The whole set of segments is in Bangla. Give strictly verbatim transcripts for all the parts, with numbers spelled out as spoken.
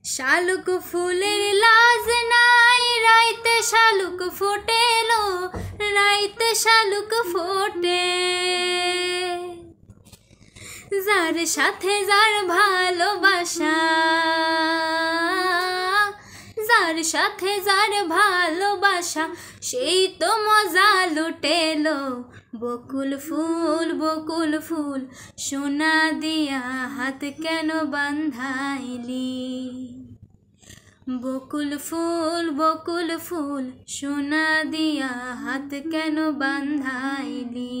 শালুক ফুলের লাজ নাই, রাইতে শালুক ফোটেলো, রাইতে শালুক ফোটে। যার সাথে যার ভালোবাসা, যার সাথে যার ভালোবাসা, সেই তো মজা লুটেলো। বকুল ফুল বকুল ফুল সোনা দিয়া হাত কেন বাঁধাইলি? বকুল ফুল বকুল ফুল সোনা দিয়া হাত কেন বাঁধাইলি?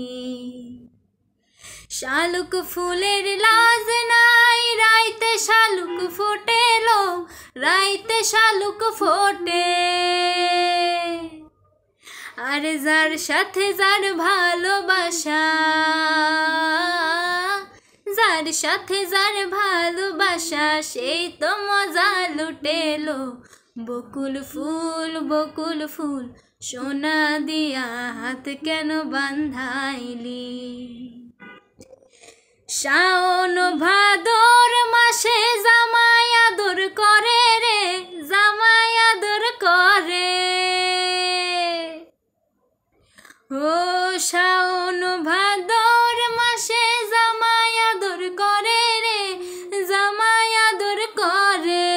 শালুক ফুলের লাজ নাই, রাইতে শালুক ফোটেলো, রাইতে শালুক ফোটে। আর যার সাথে যার ভালোবাসা, যার সাথে যার ভালোবাসা, সেই তো মজা লুটেলো। বকুল ফুল বকুল ফুল সোনা দিয়া হাত কেন বাঁধাইলি? শাওন ভাদর মাসে জামাই আদর করে রে, জামাই আদর করে। ও শাওন ভাদর মাসে জামাই আদর করে রে, জামাই আদর করে।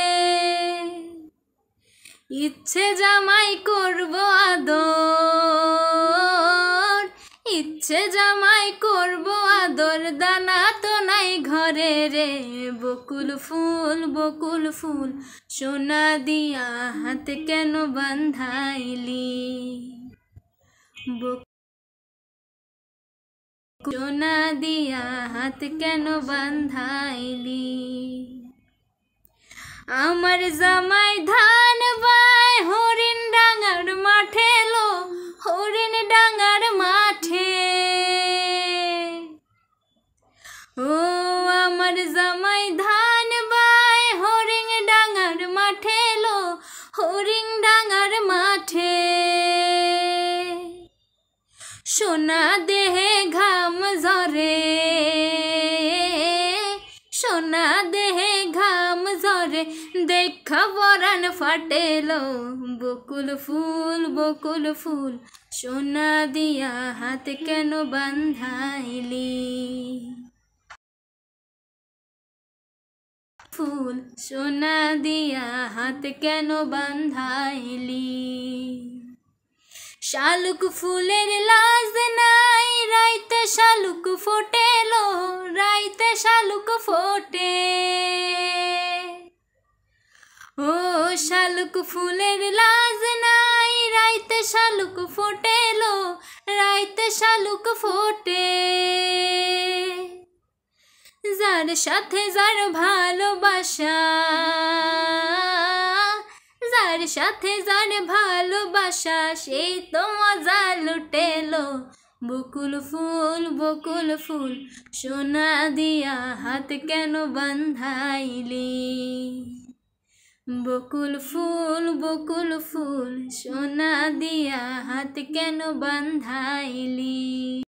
ইচ্ছে জামাই করব আদর, ইচ্ছে জামাই করব আদর, দানা তো নাই ঘরে রে। বকুল ফুল বকুল ফুল সোনা দিয়া হাত কেন বাঁধাইলি? সোনা দিয়া হাত কেন বাঁধাইলি? আমার জামাই ধান বায় হরিণ ডাঙার মাঠে লো, হরিণ ডাঙার মাঠে। ও আমার জামাই ধান বায় হরিণ ডাঙার মাঠে লো, হরিণ ডাঙার মাঠে। সোনা দেহে ঘাম ঝরে, সোনা দেহে ঘাম ঝরে, দেখা পরাণ ফাটেলো। বকুল ফুল বকুল ফুল সোনা দিয়া হাত কেন বাঁধাইলি? ফুল সোনা দিয়া হাত কেন বাঁধাইলি? শালুক ফুলের লাজ নাই, রাইতে শালুক ফোটেলো, রাইতে শালুক ফোটে। ও শালুক ফুলের লাজ নাই, রাইতে শালুক ফোটেলো, রাইতে শালুক ফোটে। যার সাথে যার ভালোবাসা, যার সাথে যার ভালোবাসা, সেই তো মজা লুটেলো। বকুল ফুল বকুল ফুল সোনা দিয়া হাত কেন বাঁধাইলি? বকুল ফুল বকুল ফুল সোনা দিয়া হাত কেন বাঁধাইলি?